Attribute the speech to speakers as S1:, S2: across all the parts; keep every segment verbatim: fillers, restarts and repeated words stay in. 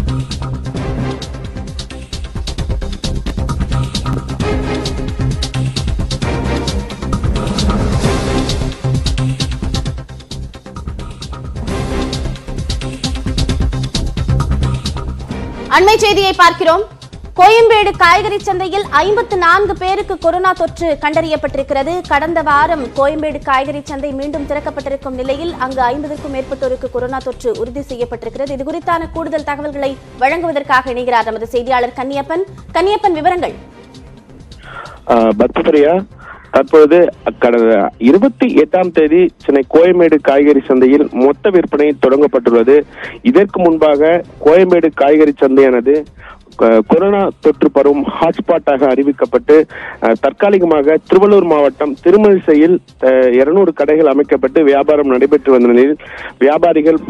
S1: அண்மை செய்தியை பார்க்கிறோம். கோயம்பேடு காய்கறி சந்தையில் ஐம்பத்து நான்கு பேருக்கு கொரோனா தொற்று கண்டறியப்பட்டிருக்கிறது. கடந்த வாரம் கோயம்பேடு காய்கறி சந்தை மீண்டும் திறக்கப்பட்டிருக்கும் நிலையில் அங்கு ஐம்பதுக்கும் மேற்பட்டோருக்கு கொரோனா தொற்று உறுதி செய்யப்பட்டிருக்கிறது. இது குறித்தான கூடுதல் தகவல்களை வழங்குவதற்காக இணைகிறார் நமது செய்தியாளர் கன்னியப்பன். கன்னியப்பன், விவரங்கள்.
S2: பக்தபிரியா, தற்போது கடந்த இருபத்தி எட்டாம் தேதி சென்னை கோயம்பேடு காய்கறி சந்தையில் மொத்த விற்பனை தொடங்கப்பட்டுள்ளது. இதற்கு முன்பாக கோயம்பேடு காய்கறி சந்தையானது கொரோனா தொற்று பரவும் ஹாட்ஸ்பாட்டாக அறிவிக்கப்பட்டு தற்காலிகமாக திருவள்ளூர் மாவட்டம் திருமழிசையில் இருநூறு கடைகள் அமைக்கப்பட்டு வியாபாரம் நடைபெற்று வந்த நிலையில் வியாபாரிகள்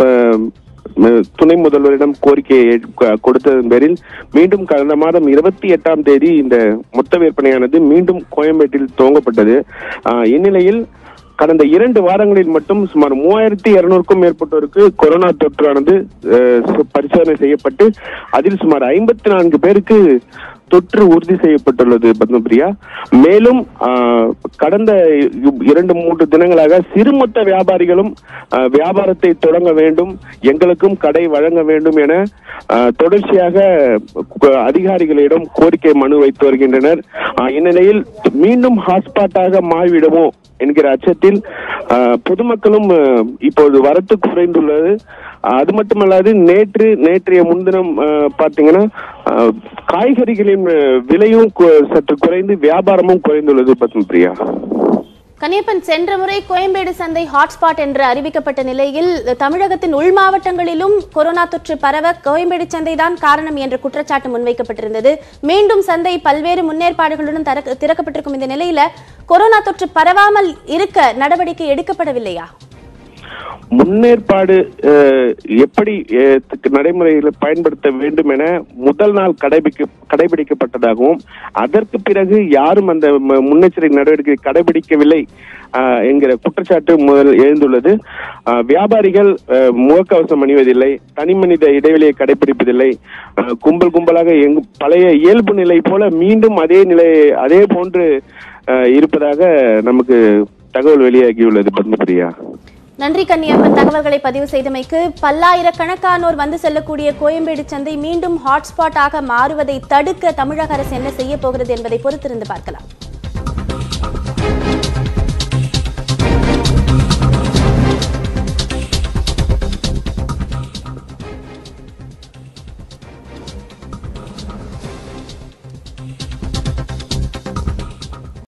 S2: துணை முதல்வரிடம் கோரிக்கையை கொடுத்ததன் பேரில் மீண்டும் கடந்த மாதம் இருபத்தி எட்டாம் தேதி இந்த மொத்த விற்பனையானது மீண்டும் கோயம்பேட்டில் துவங்கப்பட்டது. இந்நிலையில் கடந்த இரண்டு வாரங்களில் மட்டும் சுமார் மூவாயிரத்தி இருநூறுக்கும் மேற்பட்டோருக்கு கொரோனா தொற்றானது பரிசோதனை செய்யப்பட்டு அதில் சுமார் ஐம்பத்தி நான்கு பேருக்கு தொற்று உறுதி செய்யப்பட்டுள்ளது. பத்மபிரியா, மேலும் கடந்த இரண்டு மூன்று தினங்களாக சிறுமொத்த வியாபாரிகளும் வியாபாரத்தை தொடங்க வேண்டும், எங்களுக்கும் கடை வழங்க வேண்டும் என தொடர்ச்சியாக அதிகாரிகளிடம் கோரிக்கை மனு வைத்து வருகின்றனர். இந்நிலையில் மீண்டும் ஹாட்ஸ்பாட்டாக மாறிவிடுமோ என்கிற அச்சத்தில் பொதுமக்களும் இப்போது வரத்து குறைந்துள்ளது. அது மட்டுமல்லாது நேற்று நேற்றைய முன்தினம் பார்த்தீங்கன்னா காய்கறிகளின் விலையும் சற்று குறைந்து வியாபாரமும் குறைந்துள்ளது. பத்மபிரியா,
S1: கன்னியப்பன், சென்ற முறை கோயம்பேடு சந்தை ஹாட்ஸ்பாட் என்று அறிவிக்கப்பட்ட நிலையில் தமிழகத்தின் உள் மாவட்டங்களிலும் கொரோனா தொற்று பரவ கோயம்பேடு சந்தை தான் காரணம் என்ற குற்றச்சாட்டு முன்வைக்கப்பட்டிருந்தது. மீண்டும் சந்தை பல்வேறு முன்னேற்பாடுகளுடன் திறக்கப்பட்டிருக்கும் இந்த நிலையில கொரோனா தொற்று பரவாமல் இருக்க நடவடிக்கை எடுக்கப்படவில்லையா?
S2: முன்னேற்பாடு எப்படி நடைமுறைகளை பயன்படுத்த வேண்டும் என முதல் நாள் கடைபிடிக்க கடைபிடிக்கப்பட்டதாகவும் அதற்கு பிறகு யாரும் அந்த முன்னெச்சரிக்கை நடவடிக்கை கடைபிடிக்கவில்லை என்கிற குற்றச்சாட்டு முதல் எழுந்துள்ளது. வியாபாரிகள் முகக்கவசம் அணிவதில்லை, தனி மனித இடைவெளியை கடைபிடிப்பதில்லை, கும்பல் கும்பலாக எங்கு பழைய இயல்பு நிலை போல மீண்டும் அதே நிலை அதே போன்று இருப்பதாக நமக்கு தகவல் வெளியாகியுள்ளது. பத்மபிரியா,
S1: நன்றி கன்னியப்பன், தகவல்களை பதிவு செய்தமைக்கு. பல்லாயிரக்கணக்கானோர் வந்து செல்லக்கூடிய கோயம்பேடு சந்தை மீண்டும் ஹாட்ஸ்பாட் ஆக மாறுவதை தடுக்க தமிழக அரசு என்ன செய்ய போகிறது என்பதை பொறுத்திருந்து பார்க்கலாம்.